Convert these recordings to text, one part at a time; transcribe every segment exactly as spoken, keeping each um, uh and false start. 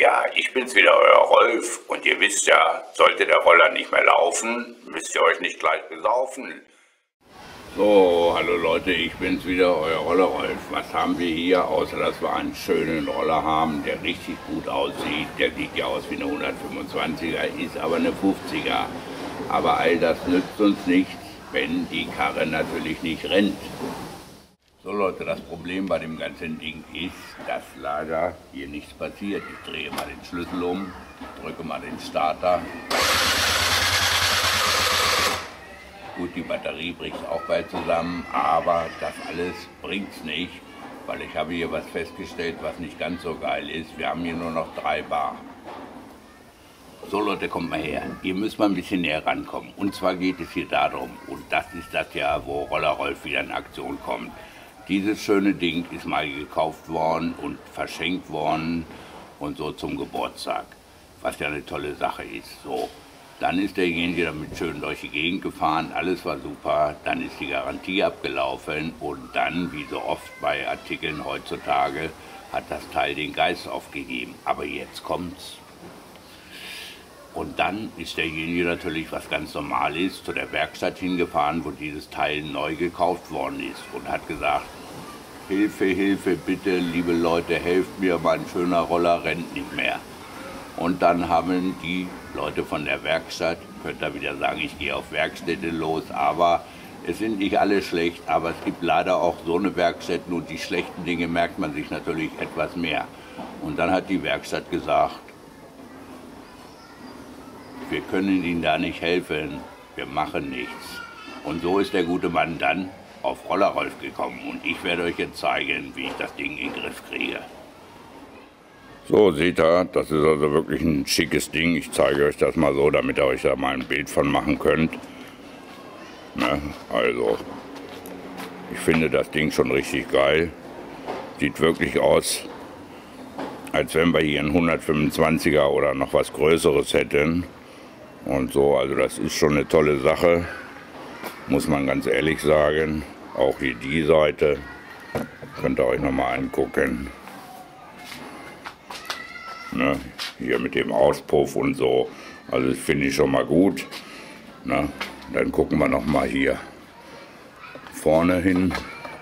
Ja, ich bin's wieder, euer Rolf. Und ihr wisst ja, sollte der Roller nicht mehr laufen, müsst ihr euch nicht gleich besaufen. So, hallo Leute, ich bin's wieder, euer Roller Rolf. Was haben wir hier, außer dass wir einen schönen Roller haben, der richtig gut aussieht. Der sieht ja aus wie eine hundertfünfundzwanziger, ist aber eine fünfziger. Aber all das nützt uns nichts, wenn die Karre natürlich nicht rennt. So Leute, das Problem bei dem ganzen Ding ist, dass leider hier nichts passiert. Ich drehe mal den Schlüssel um, drücke mal den Starter. Gut, die Batterie bricht auch bald zusammen, aber das alles bringt's nicht, weil ich habe hier was festgestellt, was nicht ganz so geil ist. Wir haben hier nur noch drei Bar. So Leute, kommt mal her. Ihr müsst mal ein bisschen näher rankommen. Und zwar geht es hier darum, und das ist das Jahr, wo Roller Rolf wieder in Aktion kommt. Dieses schöne Ding ist mal gekauft worden und verschenkt worden und so zum Geburtstag, was ja eine tolle Sache ist. So, dann ist derjenige damit schön durch die Gegend gefahren, alles war super, dann ist die Garantie abgelaufen und dann, wie so oft bei Artikeln heutzutage, hat das Teil den Geist aufgegeben. Aber jetzt kommt's. Und dann ist derjenige natürlich, was ganz normal ist, zu der Werkstatt hingefahren, wo dieses Teil neu gekauft worden ist und hat gesagt, Hilfe, Hilfe, bitte, liebe Leute, helft mir, mein schöner Roller rennt nicht mehr. Und dann haben die Leute von der Werkstatt, könnt ihr wieder sagen, ich gehe auf Werkstätte los, aber es sind nicht alle schlecht, aber es gibt leider auch so eine Werkstatt, nur die schlechten Dinge merkt man sich natürlich etwas mehr. Und dann hat die Werkstatt gesagt, wir können Ihnen da nicht helfen, wir machen nichts. Und so ist der gute Mann dann auf Roller Rolf gekommen und ich werde euch jetzt zeigen, wie ich das Ding in den Griff kriege. So, seht ihr, das ist also wirklich ein schickes Ding. Ich zeige euch das mal so, damit ihr euch da mal ein Bild von machen könnt. Ne? Also, ich finde das Ding schon richtig geil. Sieht wirklich aus, als wenn wir hier einen hundertfünfundzwanziger oder noch was Größeres hätten. Und so, also das ist schon eine tolle Sache, muss man ganz ehrlich sagen. Auch hier die Seite, könnt ihr euch nochmal angucken. Ne, hier mit dem Auspuff und so, also das finde ich schon mal gut. Ne, dann gucken wir nochmal hier vorne hin.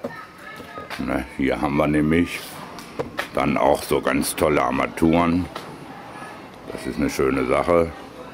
Ne, hier haben wir nämlich dann auch so ganz tolle Armaturen. Das ist eine schöne Sache.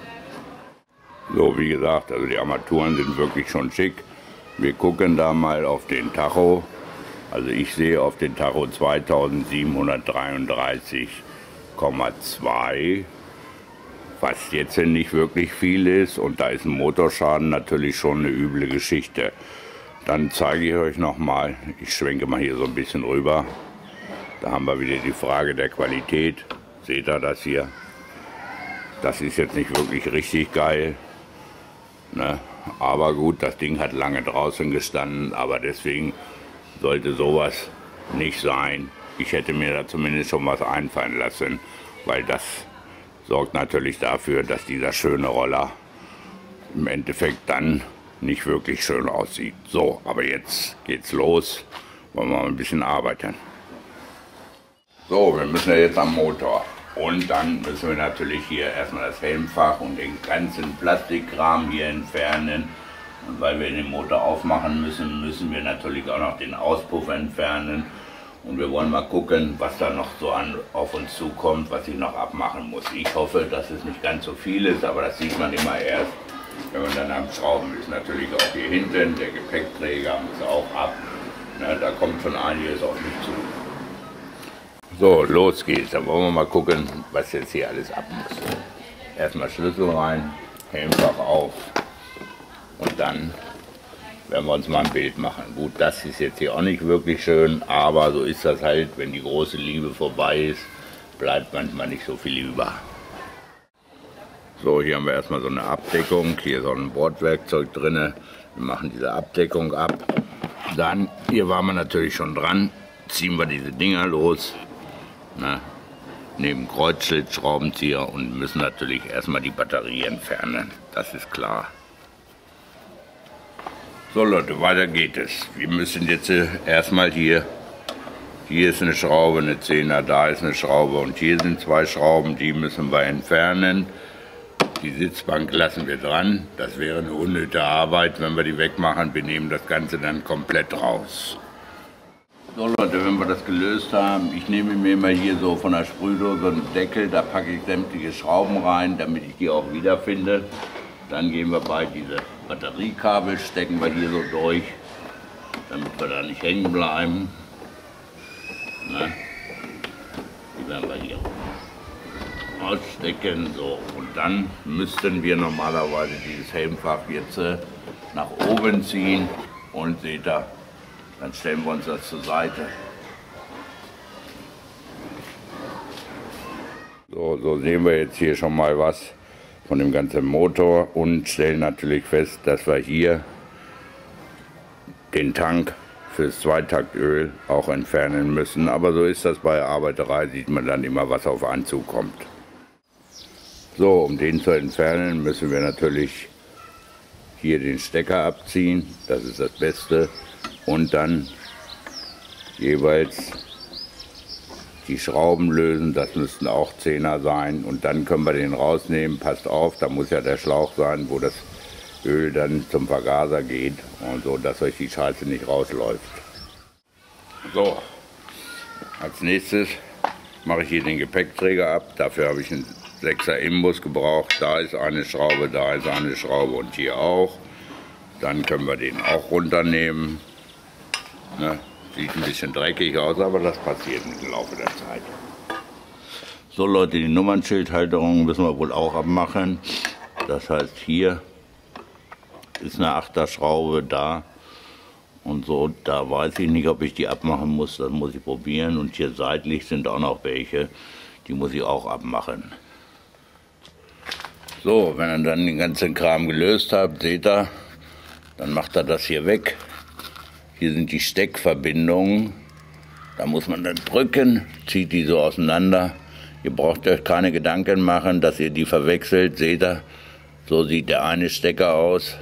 So, wie gesagt, also die Armaturen sind wirklich schon schick. Wir gucken da mal auf den Tacho. Also ich sehe auf den Tacho zweitausendsiebenhundertdreiunddreißig Komma zwei, was jetzt nicht wirklich viel ist. Und da ist ein Motorschaden natürlich schon eine üble Geschichte. Dann zeige ich euch nochmal, ich schwenke mal hier so ein bisschen rüber. Da haben wir wieder die Frage der Qualität. Seht ihr das hier? Das ist jetzt nicht wirklich richtig geil. Ne? Aber gut, das Ding hat lange draußen gestanden, aber deswegen sollte sowas nicht sein. Ich hätte mir da zumindest schon was einfallen lassen, weil das sorgt natürlich dafür, dass dieser schöne Roller im Endeffekt dann nicht wirklich schön aussieht. So, aber jetzt geht's los, wollen wir mal ein bisschen arbeiten. So, wir müssen ja jetzt am Motor. Und dann müssen wir natürlich hier erstmal das Helmfach und den ganzen Plastikkram hier entfernen. Und weil wir den Motor aufmachen müssen, müssen wir natürlich auch noch den Auspuff entfernen. Und wir wollen mal gucken, was da noch so an, auf uns zukommt, was ich noch abmachen muss. Ich hoffe, dass es nicht ganz so viel ist, aber das sieht man immer erst, wenn man dann am Schrauben ist. Natürlich auch hier hinten, der Gepäckträger muss auch ab. Na, da kommt schon einiges auf mich zu. So, los geht's. Dann wollen wir mal gucken, was jetzt hier alles ab muss. Erstmal Schlüssel rein, Helmfach auf und dann werden wir uns mal ein Bild machen. Gut, das ist jetzt hier auch nicht wirklich schön, aber so ist das halt, wenn die große Liebe vorbei ist, bleibt manchmal nicht so viel über. So, hier haben wir erstmal so eine Abdeckung. Hier ist auch ein Bordwerkzeug drin. Wir machen diese Abdeckung ab. Dann, hier waren wir natürlich schon dran, ziehen wir diese Dinger los. Na, neben Kreuzschlitzschraubenzieher und müssen natürlich erstmal die Batterie entfernen, das ist klar. So Leute, weiter geht es. Wir müssen jetzt erstmal hier Hier ist eine Schraube, eine Zehner, da ist eine Schraube und hier sind zwei Schrauben, die müssen wir entfernen. Die Sitzbank lassen wir dran. Das wäre eine unnötige Arbeit, wenn wir die wegmachen. Wir nehmen das Ganze dann komplett raus. So Leute, wenn wir das gelöst haben, ich nehme mir immer hier so von der Sprühdose einen Deckel, da packe ich sämtliche Schrauben rein, damit ich die auch wiederfinde. Dann gehen wir bei diese Batteriekabel, stecken wir hier so durch, damit wir da nicht hängen bleiben. Na, die werden wir hier ausstecken, so. Und dann müssten wir normalerweise dieses Helmfach jetzt äh, nach oben ziehen und seht ihr, dann stellen wir uns das zur Seite. So, so sehen wir jetzt hier schon mal was von dem ganzen Motor und stellen natürlich fest, dass wir hier den Tank fürs Zweitaktöl auch entfernen müssen. Aber so ist das bei der Arbeiterei, sieht man dann immer, was auf einen zukommt. So, um den zu entfernen, müssen wir natürlich hier den Stecker abziehen, das ist das Beste. Und dann jeweils die Schrauben lösen, das müssten auch Zehner sein. Und dann können wir den rausnehmen, passt auf, da muss ja der Schlauch sein, wo das Öl dann zum Vergaser geht und so, dass euch die Scheiße nicht rausläuft. So, als nächstes mache ich hier den Gepäckträger ab. Dafür habe ich einen sechser Imbus gebraucht. Da ist eine Schraube, da ist eine Schraube und hier auch. Dann können wir den auch runternehmen. Ne? Sieht ein bisschen dreckig aus, aber das passiert im Laufe der Zeit. So Leute, die Nummernschildhalterung müssen wir wohl auch abmachen. Das heißt, hier ist eine Achterschraube da und so, da weiß ich nicht, ob ich die abmachen muss, das muss ich probieren. Und hier seitlich sind auch noch welche, die muss ich auch abmachen. So, wenn ihr dann den ganzen Kram gelöst habt, seht ihr, dann macht er das hier weg. Hier sind die Steckverbindungen, da muss man dann drücken, zieht die so auseinander. Ihr braucht euch keine Gedanken machen, dass ihr die verwechselt, seht ihr, so sieht der eine Stecker aus.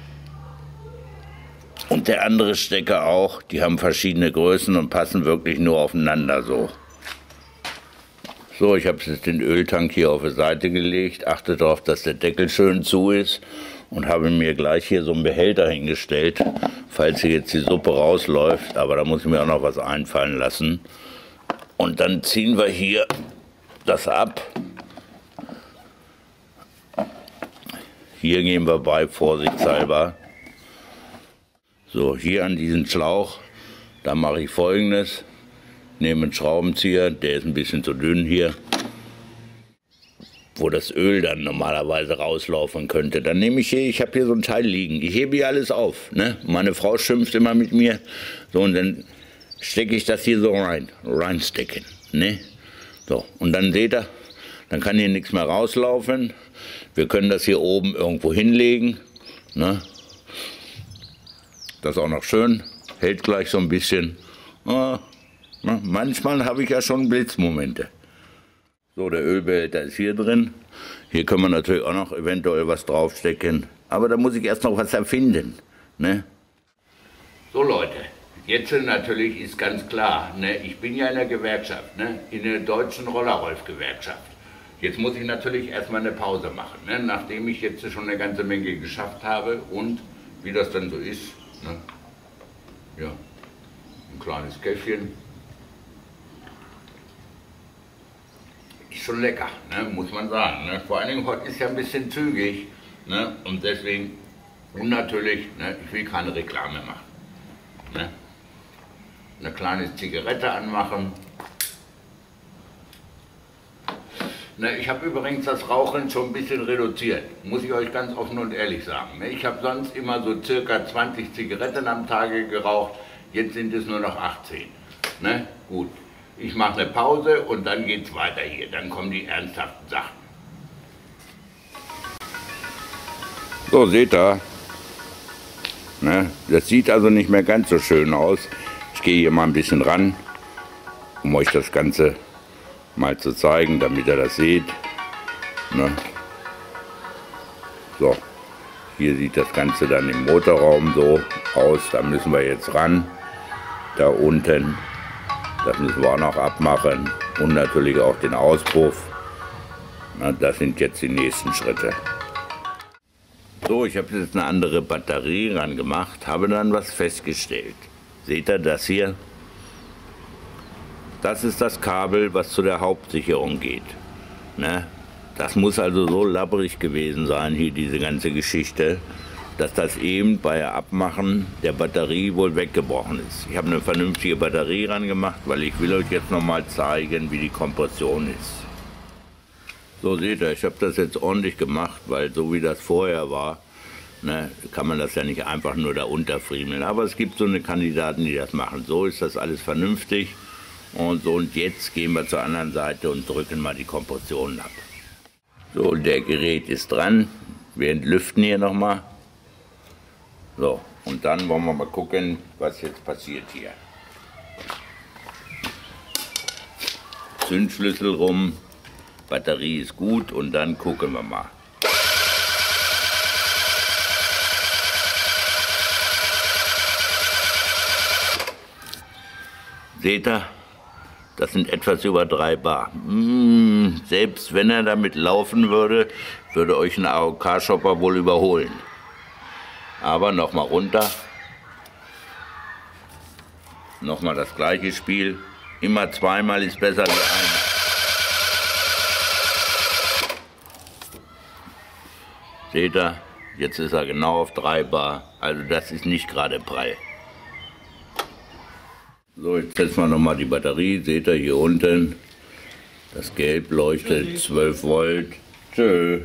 Und der andere Stecker auch, die haben verschiedene Größen und passen wirklich nur aufeinander so. So, ich habe jetzt den Öltank hier auf die Seite gelegt, achte darauf, dass der Deckel schön zu ist und habe mir gleich hier so einen Behälter hingestellt, falls hier jetzt die Suppe rausläuft, aber da muss ich mir auch noch was einfallen lassen. Und dann ziehen wir hier das ab. Hier gehen wir bei, vorsichtshalber. So, hier an diesen Schlauch, da mache ich Folgendes. Nehme einen Schraubenzieher, der ist ein bisschen zu dünn hier, wo das Öl dann normalerweise rauslaufen könnte. Dann nehme ich hier, ich habe hier so ein Teil liegen, ich hebe hier alles auf. Ne? Meine Frau schimpft immer mit mir, so, und dann stecke ich das hier so rein, reinstecken. Ne? So, und dann seht ihr, dann kann hier nichts mehr rauslaufen. Wir können das hier oben irgendwo hinlegen. Ne? Das ist auch noch schön, hält gleich so ein bisschen. Ah, na, manchmal habe ich ja schon Blitzmomente. So, der Ölbehälter ist hier drin. Hier können wir natürlich auch noch eventuell was draufstecken. Aber da muss ich erst noch was erfinden. Ne? So Leute, jetzt natürlich ist ganz klar, ne, ich bin ja in der Gewerkschaft, ne, in der deutschen Rollerolf-Gewerkschaft. Jetzt muss ich natürlich erstmal eine Pause machen, ne, nachdem ich jetzt schon eine ganze Menge geschafft habe und wie das dann so ist. Ne? Ja, ein kleines Käffchen. Ist schon lecker, ne? Muss man sagen. Ne? Vor allen Dingen heute ist ja ein bisschen zügig. Ne? Und deswegen, und natürlich, ne, ich will keine Reklame machen. Ne? Eine kleine Zigarette anmachen. Ne, ich habe übrigens das Rauchen schon ein bisschen reduziert, muss ich euch ganz offen und ehrlich sagen. Ne? Ich habe sonst immer so circa zwanzig Zigaretten am Tage geraucht, jetzt sind es nur noch achtzehn. Ne? Gut, ich mache eine Pause und dann geht es weiter hier, dann kommen die ernsthaften Sachen. So, seht ihr, ne? Das sieht also nicht mehr ganz so schön aus. Ich gehe hier mal ein bisschen ran, um euch das Ganze mal zu zeigen, damit ihr das seht. Ne? So, hier sieht das Ganze dann im Motorraum so aus. Da müssen wir jetzt ran. Da unten Das müssen wir auch noch abmachen und natürlich auch den Auspuff. Na, das sind jetzt die nächsten Schritte. So, ich habe jetzt eine andere Batterie ran gemacht, habe dann was festgestellt. Seht ihr das hier? Das ist das Kabel, was zu der Hauptsicherung geht. Ne? Das muss also so labbrig gewesen sein, hier diese ganze Geschichte, dass das eben bei Abmachen der Batterie wohl weggebrochen ist. Ich habe eine vernünftige Batterie ran gemacht, weil ich will euch jetzt noch mal zeigen, wie die Kompression ist. So, seht ihr, ich habe das jetzt ordentlich gemacht, weil so wie das vorher war, ne, kann man das ja nicht einfach nur da unterfriemeln. Aber es gibt so eine Kandidaten, die das machen. So ist das alles vernünftig. Und so, und jetzt gehen wir zur anderen Seite und drücken mal die Kompression ab. So, der Gerät ist dran. Wir entlüften hier nochmal. So, und dann wollen wir mal gucken, was jetzt passiert hier. Zündschlüssel rum, Batterie ist gut und dann gucken wir mal. Seht ihr? Das sind etwas über drei Bar. Mmh, selbst wenn er damit laufen würde, würde euch ein A O K-Shopper wohl überholen. Aber nochmal runter. Nochmal das gleiche Spiel. Immer zweimal ist besser als einmal. Seht ihr? Jetzt ist er genau auf drei Bar. Also das ist nicht gerade prall. So, jetzt setzen wir nochmal die Batterie. Seht ihr hier unten? Das Gelb leuchtet, zwölf Volt. Tschö.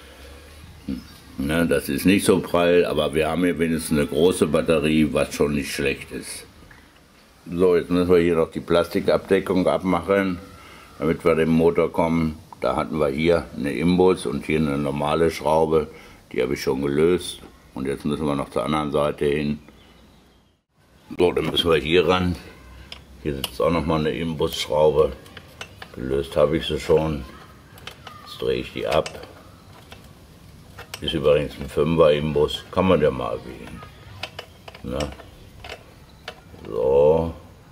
Na, das ist nicht so prall, aber wir haben hier wenigstens eine große Batterie, was schon nicht schlecht ist. So, jetzt müssen wir hier noch die Plastikabdeckung abmachen, damit wir dem Motor kommen. Da hatten wir hier eine Imbus und hier eine normale Schraube. Die habe ich schon gelöst. Und jetzt müssen wir noch zur anderen Seite hin. So, dann müssen wir hier ran. Hier sitzt auch noch mal eine Imbusschraube. Gelöst habe ich sie schon. Jetzt drehe ich die ab. Ist übrigens ein fünfer Imbus. Kann man ja mal wählen. Na? So.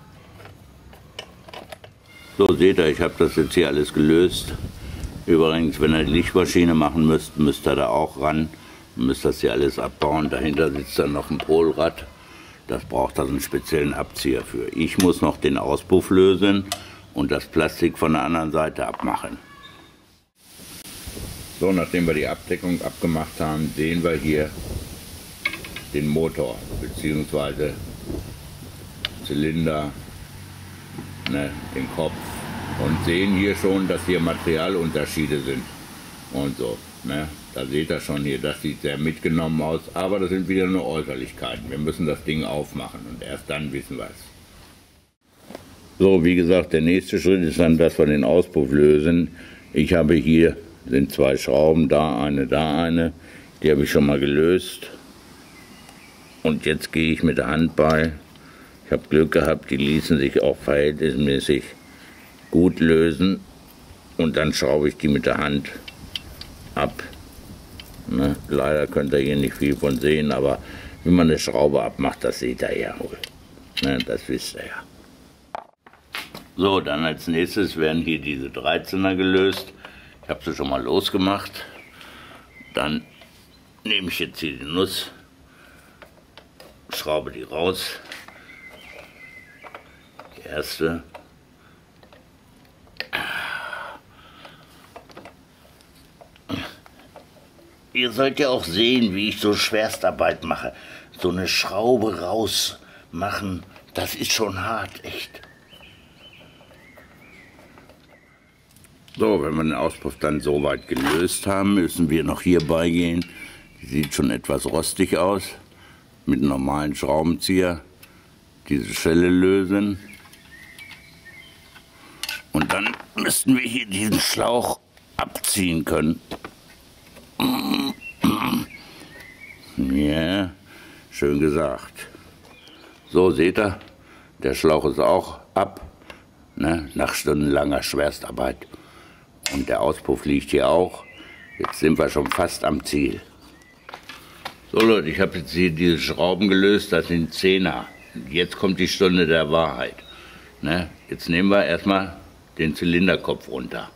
So, seht ihr, ich habe das jetzt hier alles gelöst. Übrigens, wenn ihr die Lichtmaschine machen müsst, müsst ihr da auch ran. Müsst das hier alles abbauen. Dahinter sitzt dann noch ein Polrad. Das braucht also einen speziellen Abzieher für. Ich muss noch den Auspuff lösen und das Plastik von der anderen Seite abmachen. So, nachdem wir die Abdeckung abgemacht haben, sehen wir hier den Motor bzw. Zylinder, ne, den Kopf und sehen hier schon, dass hier Materialunterschiede sind und so. Ne. Da seht ihr schon hier, das sieht sehr mitgenommen aus, aber das sind wieder nur Äußerlichkeiten. Wir müssen das Ding aufmachen und erst dann wissen wir es. So, wie gesagt, der nächste Schritt ist dann, dass wir den Auspuff lösen. Ich habe hier sind zwei Schrauben, da eine, da eine. Die habe ich schon mal gelöst. Und jetzt gehe ich mit der Hand bei. Ich habe Glück gehabt, die ließen sich auch verhältnismäßig gut lösen. Und dann schraube ich die mit der Hand ab. Ne? Leider könnt ihr hier nicht viel von sehen, aber wie man eine Schraube abmacht, das seht ihr ja wohl. Ne? Das wisst ihr ja. So, dann als nächstes werden hier diese dreizehner gelöst. Ich habe sie schon mal losgemacht. Dann nehme ich jetzt hier die Nuss, schraube die raus. Die erste. Ihr sollt ja auch sehen, wie ich so Schwerstarbeit mache. So eine Schraube rausmachen, das ist schon hart, echt. So, wenn wir den Auspuff dann so weit gelöst haben, müssen wir noch hier beigehen. Die sieht schon etwas rostig aus. Mit einem normalen Schraubenzieher diese Schelle lösen. Und dann müssten wir hier diesen Schlauch abziehen können. Ja, schön gesagt. So, seht ihr, der Schlauch ist auch ab, ne, nach stundenlanger Schwerstarbeit. Und der Auspuff liegt hier auch. Jetzt sind wir schon fast am Ziel. So Leute, ich habe jetzt hier diese Schrauben gelöst, das sind Zehner. Jetzt kommt die Stunde der Wahrheit. Ne? jetzt nehmen wir erstmal den Zylinderkopf runter.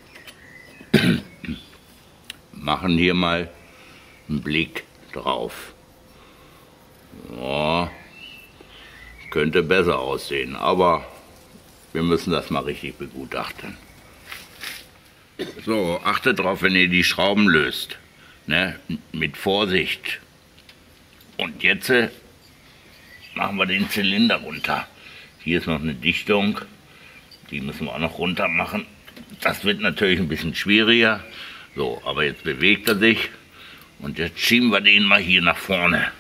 Machen hier mal einen Blick drauf. Ja, könnte besser aussehen, aber wir müssen das mal richtig begutachten. So, achtet drauf, wenn ihr die Schrauben löst, ne, mit Vorsicht. Und jetzt äh, machen wir den Zylinder runter. Hier ist noch eine Dichtung, die müssen wir auch noch runter machen. Das wird natürlich ein bisschen schwieriger. So, aber jetzt bewegt er sich und jetzt schieben wir den mal hier nach vorne.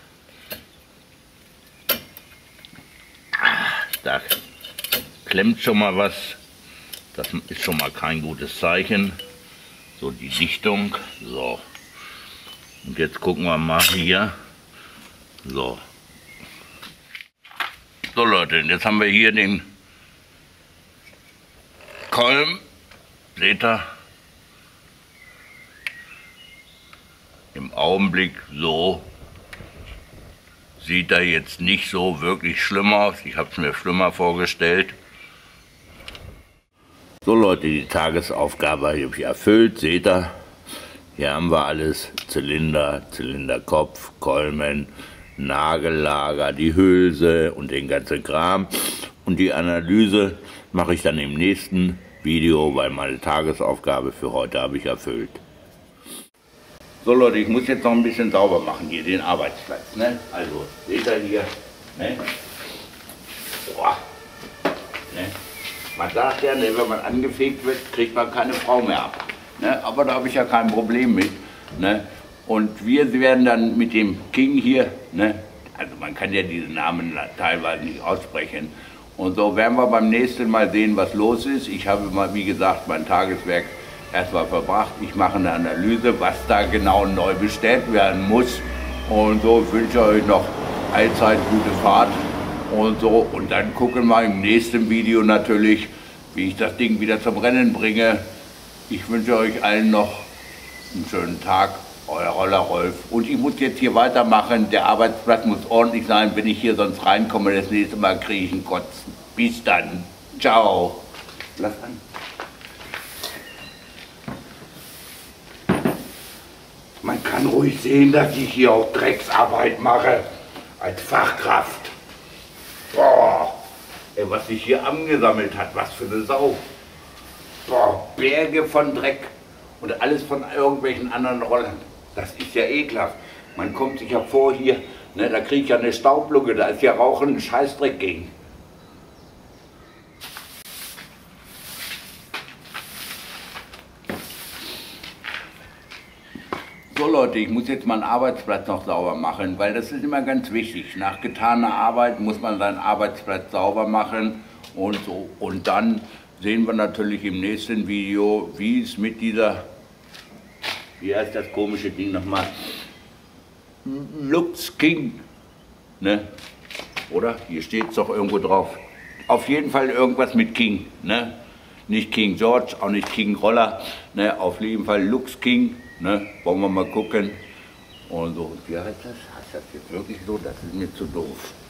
Da klemmt schon mal was. Das ist schon mal kein gutes Zeichen. So, die Dichtung. So. Und jetzt gucken wir mal hier. So. So Leute, jetzt haben wir hier den Kolben. Seht ihr? Im Augenblick so. Sieht er jetzt nicht so wirklich schlimm aus. Ich habe es mir schlimmer vorgestellt. So Leute, die Tagesaufgabe habe ich erfüllt, seht ihr. Hier haben wir alles, Zylinder, Zylinderkopf, Kolben, Nagellager, die Hülse und den ganzen Kram. Und die Analyse mache ich dann im nächsten Video, weil meine Tagesaufgabe für heute habe ich erfüllt. So Leute, ich muss jetzt noch ein bisschen sauber machen hier, den Arbeitsplatz. Ne? Also, seht ihr hier, ne? Boah. Ne? Man sagt ja, ne, wenn man angefegt wird, kriegt man keine Frau mehr ab. Ne? Aber da habe ich ja kein Problem mit. Ne? Und wir werden dann mit dem King hier, ne? Also man kann ja diese Namen teilweise nicht aussprechen. Und so werden wir beim nächsten Mal sehen, was los ist. Ich habe mal, wie gesagt, mein Tageswerk erstmal verbracht. Ich mache eine Analyse, was da genau neu bestellt werden muss. Und so wünsche ich euch noch allzeit gute Fahrt. Und so, und dann gucken wir im nächsten Video natürlich, wie ich das Ding wieder zum Rennen bringe. Ich wünsche euch allen noch einen schönen Tag, euer Roller Rolf. Und ich muss jetzt hier weitermachen, der Arbeitsplatz muss ordentlich sein, wenn ich hier sonst reinkomme, das nächste Mal kriege ich einen Kotzen. Bis dann, ciao. Lass an. Man kann ruhig sehen, dass ich hier auch Drecksarbeit mache, als Fachkraft. Boah, ey, was sich hier angesammelt hat, was für eine Sau. Boah, Berge von Dreck und alles von irgendwelchen anderen Rollern. Das ist ja ekelhaft. Man kommt sich ja vor hier, ne, da kriege ich ja eine Staublunge, da ist ja Rauchen ein Scheißdreck gegen. So Leute, ich muss jetzt meinen Arbeitsplatz noch sauber machen, weil das ist immer ganz wichtig. Nach getaner Arbeit muss man seinen Arbeitsplatz sauber machen und so. Und dann sehen wir natürlich im nächsten Video, wie es mit dieser, wie heißt das komische Ding nochmal? Lux King, ne? Oder? Hier steht es doch irgendwo drauf. Auf jeden Fall irgendwas mit King, ne? Nicht King George, auch nicht King Roller, ne? Auf jeden Fall Lux King. Ne, wollen wir mal gucken. Und so, wie heißt das? Heißt das jetzt wirklich so? Das ist mir zu doof.